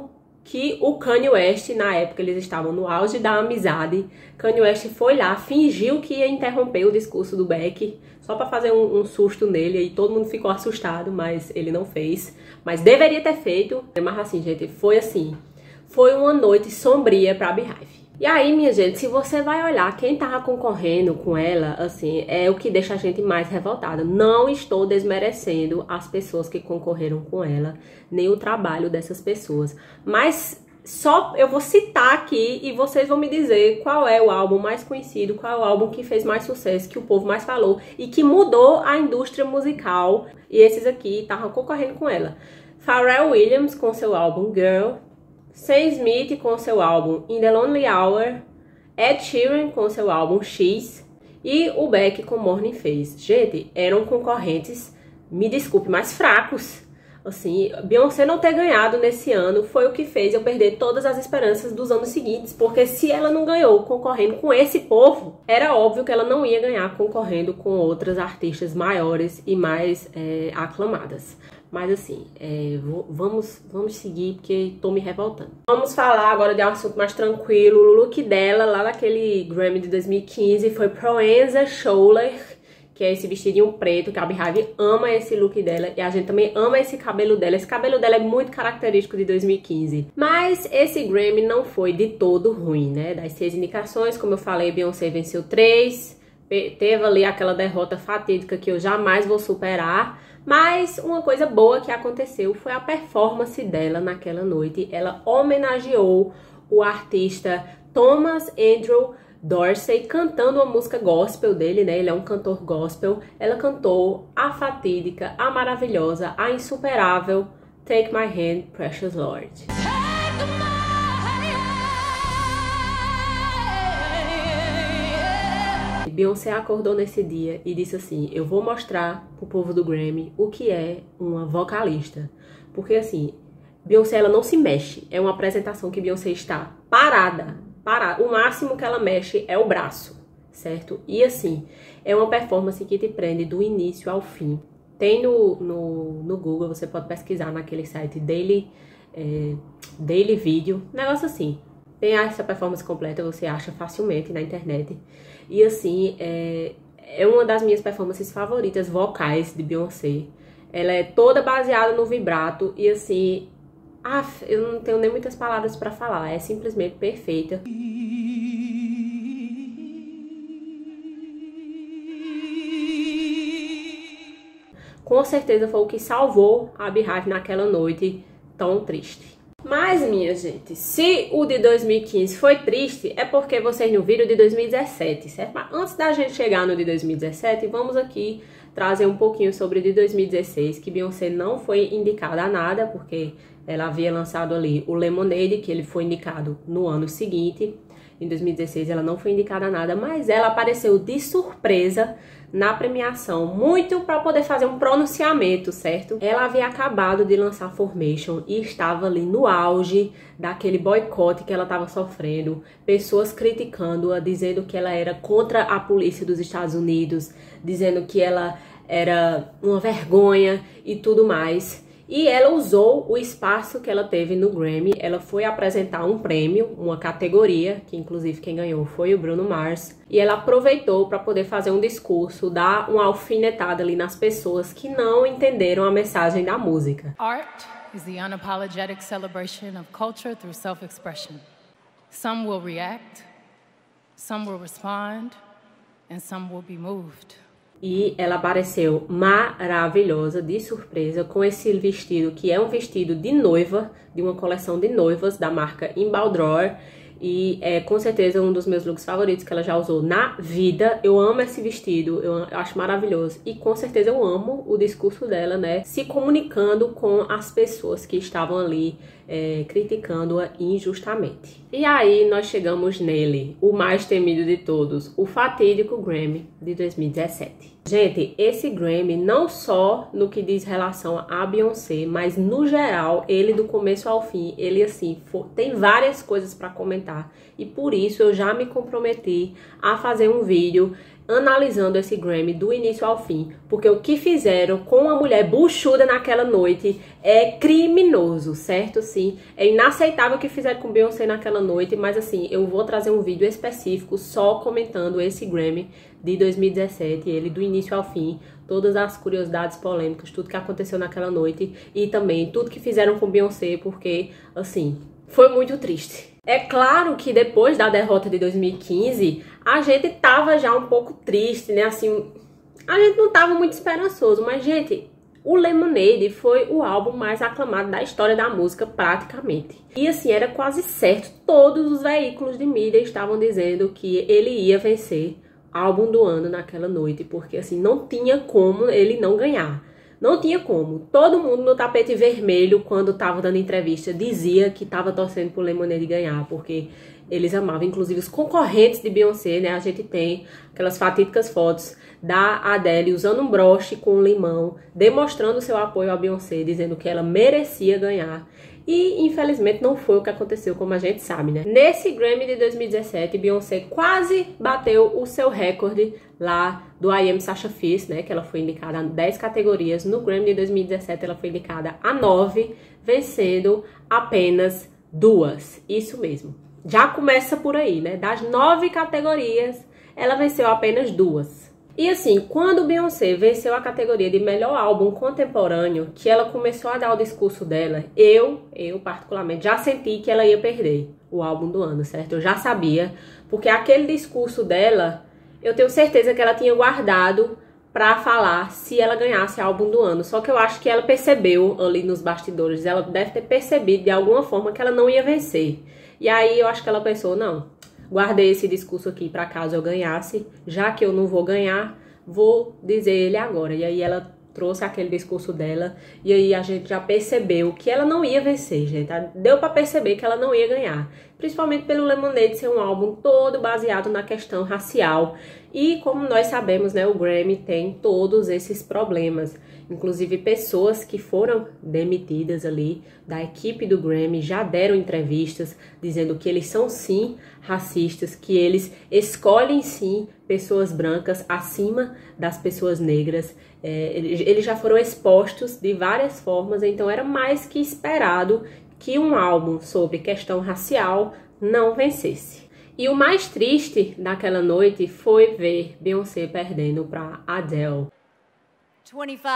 que o Kanye West, na época eles estavam no auge da amizade, Kanye West foi lá, fingiu que ia interromper o discurso do Beck, só pra fazer um susto nele, e todo mundo ficou assustado, mas ele não fez. Mas deveria ter feito. Mas assim, gente, foi uma noite sombria pra Beehive. E aí, minha gente, se você vai olhar quem tava concorrendo com ela, assim, é o que deixa a gente mais revoltada. Não estou desmerecendo as pessoas que concorreram com ela, nem o trabalho dessas pessoas. Mas só eu vou citar aqui e vocês vão me dizer qual é o álbum mais conhecido, qual é o álbum que fez mais sucesso, que o povo mais falou e que mudou a indústria musical. E esses aqui estavam concorrendo com ela. Pharrell Williams com seu álbum Girl, Sam Smith com seu álbum In The Lonely Hour, Ed Sheeran com seu álbum X e o Beck com Morning Phase. Gente, eram concorrentes, me desculpe, mais fracos. Assim, Beyoncé não ter ganhado nesse ano foi o que fez eu perder todas as esperanças dos anos seguintes, porque se ela não ganhou concorrendo com esse povo, era óbvio que ela não ia ganhar concorrendo com outras artistas maiores e mais aclamadas. Mas assim, vamos seguir, porque tô me revoltando. Vamos falar agora de um assunto mais tranquilo. O look dela, lá naquele Grammy de 2015, foi Proenza Scholler, que é esse vestidinho preto, que a Beehive ama esse look dela. E a gente também ama esse cabelo dela. Esse cabelo dela é muito característico de 2015. Mas esse Grammy não foi de todo ruim, né? Das 6 indicações, como eu falei, Beyoncé venceu 3. Teve ali aquela derrota fatídica que eu jamais vou superar. Mas uma coisa boa que aconteceu foi a performance dela naquela noite. Ela homenageou o artista Thomas Andrew Dorsey cantando a música gospel dele, né? Ele é um cantor gospel. Ela cantou a fatídica, a maravilhosa, a insuperável Take My Hand, Precious Lord. Beyoncé acordou nesse dia e disse assim: eu vou mostrar pro povo do Grammy o que é uma vocalista. Porque assim, Beyoncé ela não se mexe. É uma apresentação que Beyoncé está parada. O máximo que ela mexe é o braço, certo? E assim, é uma performance que te prende do início ao fim. Tem no Google, você pode pesquisar naquele site Daily Video, negócio assim. Tem essa performance completa, você acha facilmente na internet. E assim, é uma das minhas performances favoritas vocais de Beyoncé. Ela é toda baseada no vibrato e assim, eu não tenho nem muitas palavras pra falar, é simplesmente perfeita. Com certeza foi o que salvou a Beehive naquela noite tão triste. Mas, minha gente, se o de 2015 foi triste, é porque vocês não viram o de 2017, certo? Mas antes da gente chegar no de 2017, vamos aqui trazer um pouquinho sobre o de 2016, que Beyoncé não foi indicada a nada, porque ela havia lançado ali o Lemonade, que ele foi indicado no ano seguinte. Em 2016 ela não foi indicada a nada, mas ela apareceu de surpresa na premiação, muito para poder fazer um pronunciamento, certo? Ela havia acabado de lançar Formation e estava ali no auge daquele boicote que ela estava sofrendo, pessoas criticando-a, dizendo que ela era contra a polícia dos Estados Unidos, dizendo que ela era uma vergonha e tudo mais. E ela usou o espaço que ela teve no Grammy, ela foi apresentar um prêmio, uma categoria, que inclusive quem ganhou foi o Bruno Mars, e ela aproveitou para poder fazer um discurso, dar uma alfinetada ali nas pessoas que não entenderam a mensagem da música. Art is the unapologetic celebration of culture through self-expression. Some will react, some will respond, and some will be moved. E ela apareceu maravilhosa, de surpresa, com esse vestido, que é um vestido de noiva, de uma coleção de noivas da marca Embaldror. E é com certeza um dos meus looks favoritos que ela já usou na vida. Eu amo esse vestido, eu acho maravilhoso. E com certeza eu amo o discurso dela, né? Se comunicando com as pessoas que estavam ali criticando-a injustamente. E aí nós chegamos nele, o mais temido de todos, o fatídico Grammy de 2017. Gente, esse Grammy, não só no que diz relação a Beyoncé, mas no geral, ele do começo ao fim, ele assim, tem várias coisas para comentar. E por isso eu já me comprometi a fazer um vídeo analisando esse Grammy do início ao fim, porque o que fizeram com a mulher buchuda naquela noite é criminoso, certo? Sim, é inaceitável o que fizeram com Beyoncé naquela noite, mas assim, eu vou trazer um vídeo específico só comentando esse Grammy de 2017, ele do início ao fim, todas as curiosidades polêmicas, tudo que aconteceu naquela noite e também tudo que fizeram com Beyoncé, porque assim, foi muito triste. É claro que depois da derrota de 2015, a gente tava já um pouco triste, né? Assim, a gente não tava muito esperançoso, mas, gente, o Lemonade foi o álbum mais aclamado da história da música, praticamente. E, assim, era quase certo, todos os veículos de mídia estavam dizendo que ele ia vencer álbum do ano naquela noite, porque, assim, não tinha como ele não ganhar. Não tinha como. Todo mundo no tapete vermelho, quando tava dando entrevista, dizia que tava torcendo pro Lemonade ganhar, porque eles amavam. Inclusive, os concorrentes de Beyoncé, né? A gente tem aquelas fatídicas fotos da Adele usando um broche com limão, demonstrando seu apoio a Beyoncé, dizendo que ela merecia ganhar. E, infelizmente, não foi o que aconteceu, como a gente sabe, né? Nesse Grammy de 2017, Beyoncé quase bateu o seu recorde lá do I Am Sasha Fierce, né? Que ela foi indicada a 10 categorias. No Grammy de 2017, ela foi indicada a 9, vencendo apenas 2. Isso mesmo. Já começa por aí, né? Das 9 categorias, ela venceu apenas 2. E assim, quando Beyoncé venceu a categoria de melhor álbum contemporâneo, que ela começou a dar o discurso dela, eu particularmente já senti que ela ia perder o álbum do ano, certo? Eu já sabia, porque aquele discurso dela, eu tenho certeza que ela tinha guardado pra falar se ela ganhasse álbum do ano. Só que eu acho que ela percebeu ali nos bastidores, ela deve ter percebido de alguma forma que ela não ia vencer. E aí eu acho que ela pensou, não, guardei esse discurso aqui para caso eu ganhasse, já que eu não vou ganhar, vou dizer ele agora. E aí ela trouxe aquele discurso dela, e aí a gente já percebeu que ela não ia vencer, gente. Deu para perceber que ela não ia ganhar, principalmente pelo Lemonade ser um álbum todo baseado na questão racial. E como nós sabemos, né, o Grammy tem todos esses problemas. Inclusive, pessoas que foram demitidas ali da equipe do Grammy já deram entrevistas dizendo que eles são sim racistas, que eles escolhem sim pessoas brancas acima das pessoas negras. Eles já foram expostos de várias formas, então era mais que esperado que um álbum sobre questão racial não vencesse. E o mais triste daquela noite foi ver Beyoncé perdendo para Adele. 25,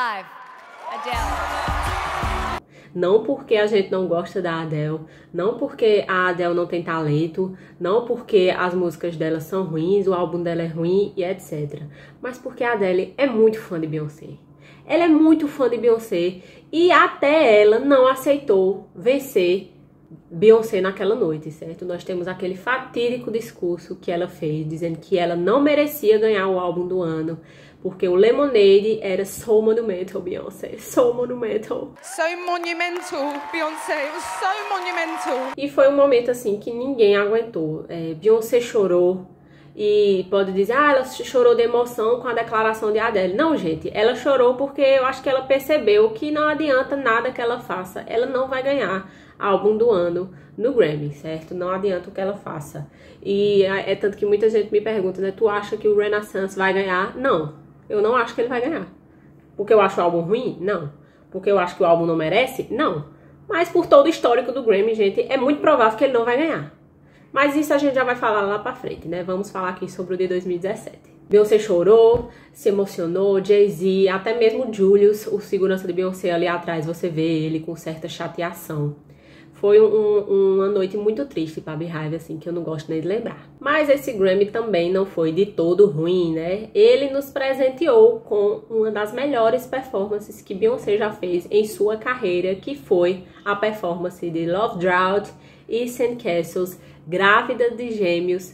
Adele. Não porque a gente não gosta da Adele, não porque a Adele não tem talento, não porque as músicas dela são ruins, o álbum dela é ruim e etc. Mas porque a Adele é muito fã de Beyoncé. Ela é muito fã de Beyoncé e até ela não aceitou vencer Beyoncé naquela noite, certo? Nós temos aquele fatídico discurso que ela fez, dizendo que ela não merecia ganhar o álbum do ano, porque o Lemonade era so monumental, Beyoncé, so monumental. So monumental, Beyoncé, it was so monumental. E foi um momento assim que ninguém aguentou. Beyoncé chorou e pode dizer, ela chorou de emoção com a declaração de Adele. Não, gente, ela chorou porque eu acho que ela percebeu que não adianta nada que ela faça, ela não vai ganhar álbum do ano no Grammy, certo? Não adianta o que ela faça. E é tanto que muita gente me pergunta, né? Tu acha que o Renaissance vai ganhar? Não, eu não acho que ele vai ganhar. Porque eu acho o álbum ruim? Não. Porque eu acho que o álbum não merece? Não. Mas por todo o histórico do Grammy, gente, é muito provável que ele não vai ganhar. Mas isso a gente já vai falar lá pra frente, né? Vamos falar aqui sobre o de 2017. Beyoncé chorou, se emocionou, Jay-Z, até mesmo Julius, o segurança de Beyoncé ali atrás, você vê ele com certa chateação. Foi uma noite muito triste pra Beehive, assim, que eu não gosto nem de lembrar. Mas esse Grammy também não foi de todo ruim, né? Ele nos presenteou com uma das melhores performances que Beyoncé já fez em sua carreira, que foi a performance de Love Drought e Sandcastles, grávida de gêmeos.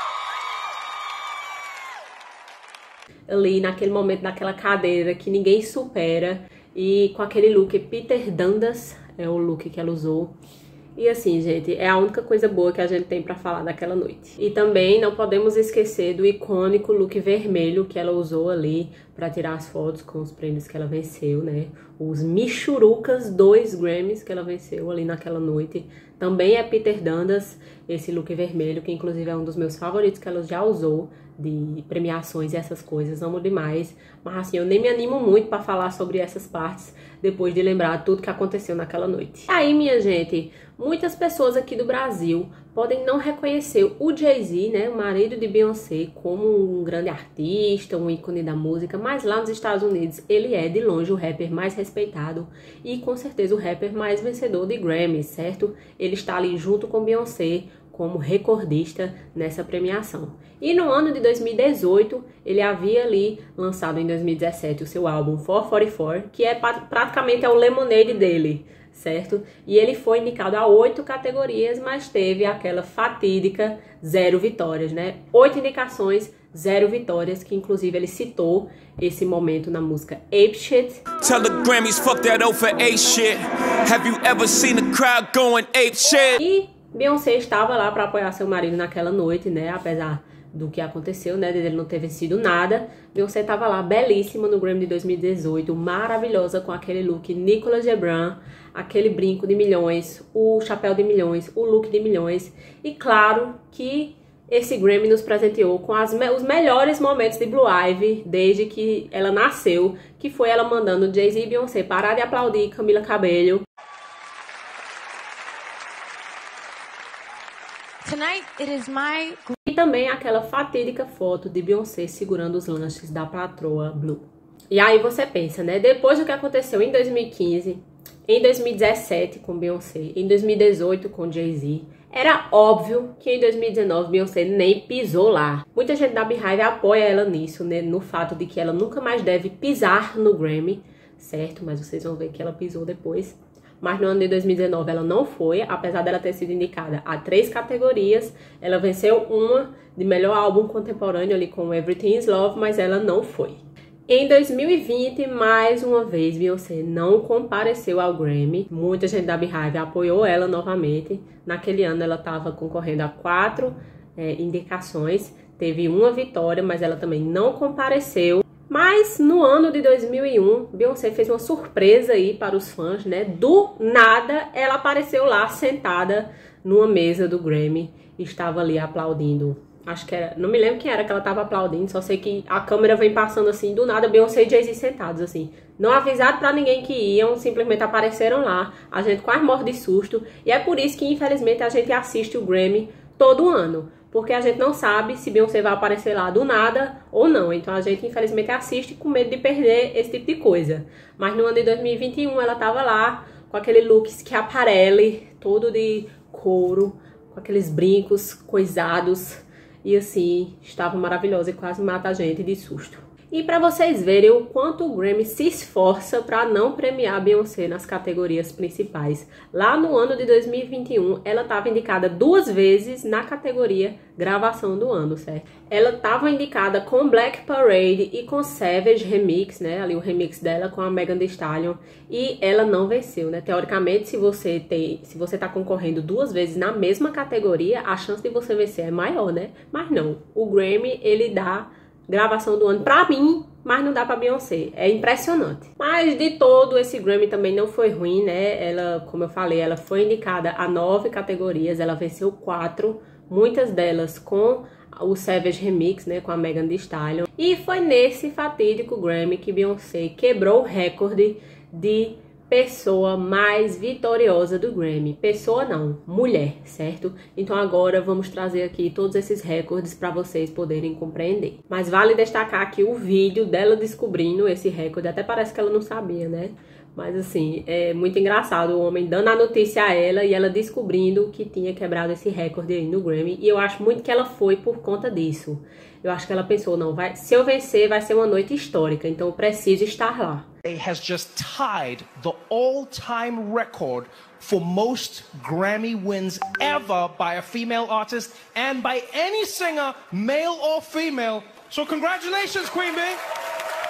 Ali naquele momento, naquela cadeira que ninguém supera, e com aquele look Peter Dundas, é o look que ela usou. E assim, gente, é a única coisa boa que a gente tem pra falar daquela noite. E também não podemos esquecer do icônico look vermelho que ela usou ali pra tirar as fotos com os prêmios que ela venceu, né? Os Michurucas 2 Grammys que ela venceu ali naquela noite. Também é Peter Dundas, esse look vermelho, que inclusive é um dos meus favoritos que ela já usou, de premiações e essas coisas, amo demais. Mas assim, eu nem me animo muito pra falar sobre essas partes, depois de lembrar tudo que aconteceu naquela noite. Aí, minha gente, muitas pessoas aqui do Brasil podem não reconhecer o Jay-Z, né, o marido de Beyoncé, como um grande artista, um ícone da música, mas lá nos Estados Unidos ele é de longe o rapper mais respeitado e com certeza o rapper mais vencedor de Grammy, certo? Ele está ali junto com Beyoncé como recordista nessa premiação. E no ano de 2018, ele havia ali lançado em 2017 o seu álbum 444, que é praticamente o Lemonade dele, certo? E ele foi indicado a 8 categorias, mas teve aquela fatídica 0 vitórias, né? 8 indicações, 0 vitórias, que inclusive ele citou esse momento na música Ape Shit. Tell the Grammys, fuck that over ape shit. Have you ever seen the crowd going ape shit? E Beyoncé estava lá para apoiar seu marido naquela noite, né? Apesar do que aconteceu, né? Dele não ter vencido nada. Beyoncé estava lá, belíssima, no Grammy de 2018, maravilhosa, com aquele look Nicolas Gebran, aquele brinco de milhões, o chapéu de milhões, o look de milhões. E claro que esse Grammy nos presenteou com os melhores momentos de Blue Ivy desde que ela nasceu, que foi ela mandando Jay-Z e Beyoncé parar de aplaudir Camila Cabello. Tonight it is my... E também aquela fatídica foto de Beyoncé segurando os lanches da patroa Blue. E aí você pensa, né? Depois do que aconteceu em 2015, em 2017 com Beyoncé, em 2018 com Jay-Z, era óbvio que em 2019 Beyoncé nem pisou lá. Muita gente da Beehive apoia ela nisso, né? No fato de que ela nunca mais deve pisar no Grammy, certo? Mas vocês vão ver que ela pisou depois. Mas no ano de 2019 ela não foi, apesar dela ter sido indicada a 3 categorias. Ela venceu uma de melhor álbum contemporâneo ali com Everything is Love, mas ela não foi. Em 2020, mais uma vez, Beyoncé não compareceu ao Grammy. Muita gente da Beehive apoiou ela novamente. Naquele ano ela estava concorrendo a 4 indicações, teve uma vitória, mas ela também não compareceu. Mas no ano de 2001, Beyoncé fez uma surpresa aí para os fãs, né? Do nada, ela apareceu lá sentada numa mesa do Grammy e estava ali aplaudindo. Acho que era, não me lembro quem era que ela estava aplaudindo, só sei que a câmera vem passando assim, do nada, Beyoncé e Jay-Z sentados assim. Não avisaram pra ninguém que iam, simplesmente apareceram lá. A gente quase morre de susto. E é por isso que, infelizmente, a gente assiste o Grammy todo ano. Porque a gente não sabe se Beyoncé vai aparecer lá do nada ou não. Então a gente, infelizmente, assiste com medo de perder esse tipo de coisa. Mas no ano de 2021 ela tava lá com aquele look Schiaparelli, todo de couro, com aqueles brincos coisados. E assim, estava maravilhosa e quase mata a gente de susto. E para vocês verem o quanto o Grammy se esforça para não premiar Beyoncé nas categorias principais. Lá no ano de 2021, ela estava indicada 2 vezes na categoria gravação do ano, certo? Ela estava indicada com Black Parade e com Savage Remix, né? Ali o remix dela com a Megan Thee Stallion. E ela não venceu, né? Teoricamente, se você tá concorrendo 2 vezes na mesma categoria, a chance de você vencer é maior, né? Mas não. O Grammy, ele dá gravação do ano pra mim, mas não dá pra Beyoncé. É impressionante. Mas de todo, esse Grammy também não foi ruim, né? Ela, como eu falei, ela foi indicada a 9 categorias, ela venceu 4, muitas delas com o Savage Remix, né, com a Megan Thee Stallion. E foi nesse fatídico Grammy que Beyoncé quebrou o recorde de pessoa mais vitoriosa do Grammy. Pessoa não, mulher, certo? Então agora vamos trazer aqui todos esses recordes para vocês poderem compreender. Mas vale destacar aqui o vídeo dela descobrindo esse recorde. Até parece que ela não sabia, né? Mas assim, é muito engraçado o homem dando a notícia a ela e ela descobrindo que tinha quebrado esse recorde aí no Grammy. E eu acho muito que ela foi por conta disso. Eu acho que ela pensou, não, se eu vencer vai ser uma noite histórica, então eu preciso estar lá. Has just tied the all-time record for most Grammy wins ever by a female artist and by any singer, male or female. So congratulations, Queen Bee!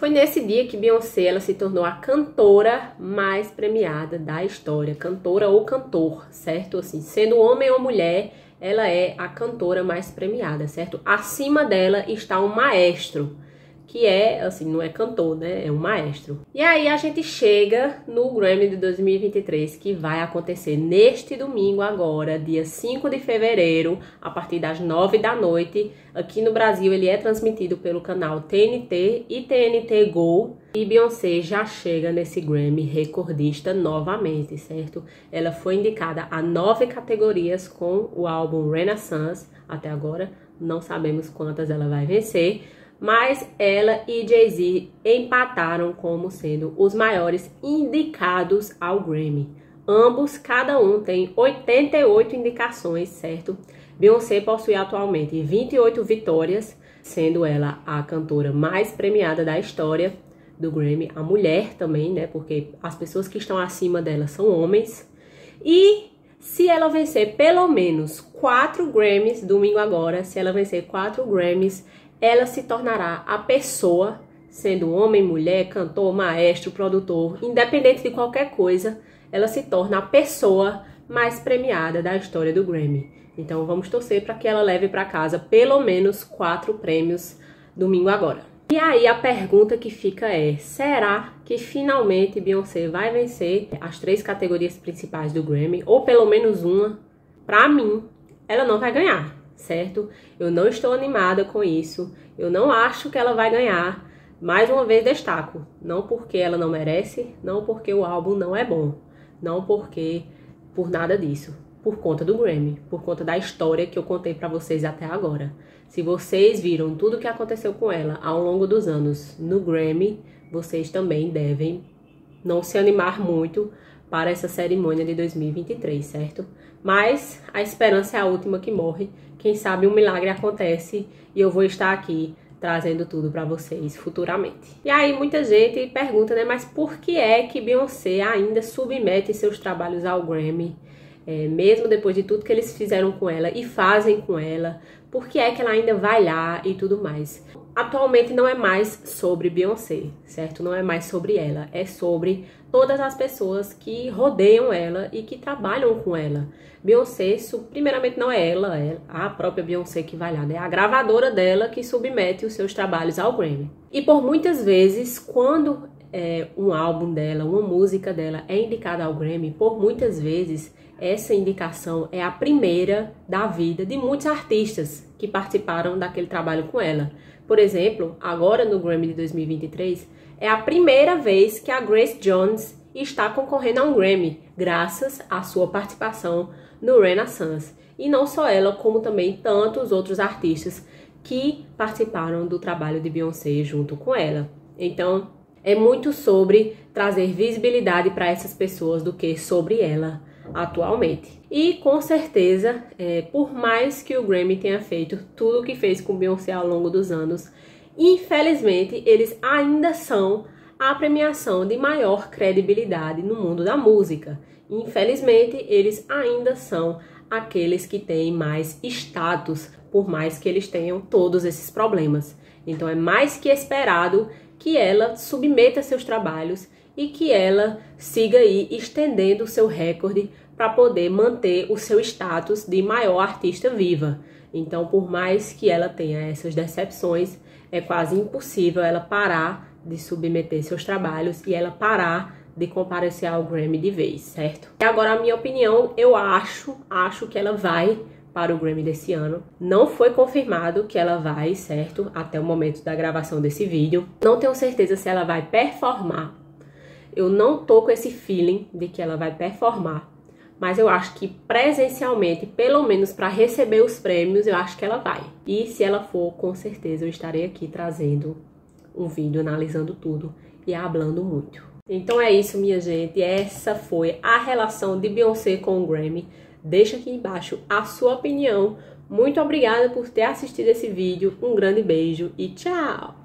Foi nesse dia que Beyoncé ela se tornou a cantora mais premiada da história. Cantora ou cantor, certo? Assim, sendo homem ou mulher, ela é a cantora mais premiada, certo? Acima dela está um maestro, que é, assim, não é cantor, né? É um maestro. E aí a gente chega no Grammy de 2023, que vai acontecer neste domingo agora, dia 5 de fevereiro, a partir das 9 da noite. Aqui no Brasil ele é transmitido pelo canal TNT e TNT Go. E Beyoncé já chega nesse Grammy recordista novamente, certo? Ela foi indicada a 9 categorias com o álbum Renaissance. Até agora não sabemos quantas ela vai vencer, mas ela e Jay-Z empataram como sendo os maiores indicados ao Grammy. Ambos, cada um tem 88 indicações, certo? Beyoncé possui atualmente 28 vitórias, sendo ela a cantora mais premiada da história do Grammy. A mulher também, né? Porque as pessoas que estão acima dela são homens. E se ela vencer pelo menos 4 Grammys, domingo agora, se ela vencer 4 Grammys, ela se tornará a pessoa, sendo homem, mulher, cantor, maestro, produtor, independente de qualquer coisa, ela se torna a pessoa mais premiada da história do Grammy. Então vamos torcer para que ela leve para casa pelo menos 4 prêmios domingo agora. E aí a pergunta que fica é, será que finalmente Beyoncé vai vencer as 3 categorias principais do Grammy, ou pelo menos uma? Para mim, ela não vai ganhar, certo? Eu não estou animada com isso, eu não acho que ela vai ganhar. Mais uma vez destaco, não porque ela não merece, não porque o álbum não é bom, não porque por nada disso, por conta do Grammy, por conta da história que eu contei pra vocês até agora. Se vocês viram tudo o que aconteceu com ela ao longo dos anos no Grammy, vocês também devem não se animar muito para essa cerimônia de 2023, certo? Mas a esperança é a última que morre. Quem sabe um milagre acontece e eu vou estar aqui trazendo tudo pra vocês futuramente. E aí muita gente pergunta, né? Mas por que é que Beyoncé ainda submete seus trabalhos ao Grammy? Mesmo depois de tudo que eles fizeram com ela e fazem com ela, por que é que ela ainda vai lá e tudo mais? Atualmente não é mais sobre Beyoncé, certo? Não é mais sobre ela, é sobre todas as pessoas que rodeiam ela e que trabalham com ela. Beyoncé, primeiramente não é ela, é a própria Beyoncé que vai lá, né? É a gravadora dela que submete os seus trabalhos ao Grammy. E por muitas vezes, quando um álbum dela, uma música dela é indicada ao Grammy, por muitas vezes essa indicação é a primeira da vida de muitos artistas que participaram daquele trabalho com ela. Por exemplo, agora no Grammy de 2023, é a primeira vez que a Grace Jones está concorrendo a um Grammy, graças à sua participação no Renaissance. E não só ela, como também tantos outros artistas que participaram do trabalho de Beyoncé junto com ela. Então, é muito sobre trazer visibilidade para essas pessoas do que sobre ela atualmente. E com certeza, por mais que o Grammy tenha feito tudo o que fez com Beyoncé ao longo dos anos, infelizmente eles ainda são a premiação de maior credibilidade no mundo da música. Infelizmente, eles ainda são aqueles que têm mais status, por mais que eles tenham todos esses problemas. Então é mais que esperado que ela submeta seus trabalhos e que ela siga aí estendendo o seu recorde para poder manter o seu status de maior artista viva. Então, por mais que ela tenha essas decepções, é quase impossível ela parar de submeter seus trabalhos e ela parar de comparecer ao Grammy de vez, certo? E agora, a minha opinião, eu acho que ela vai para o Grammy desse ano. Não foi confirmado que ela vai, certo? Até o momento da gravação desse vídeo. Não tenho certeza se ela vai performar. Eu não tô com esse feeling de que ela vai performar, mas eu acho que presencialmente, pelo menos para receber os prêmios, eu acho que ela vai. E se ela for, com certeza eu estarei aqui trazendo um vídeo analisando tudo e hablando muito. Então é isso, minha gente. Essa foi a relação de Beyoncé com o Grammy. Deixa aqui embaixo a sua opinião. Muito obrigada por ter assistido esse vídeo. Um grande beijo e tchau!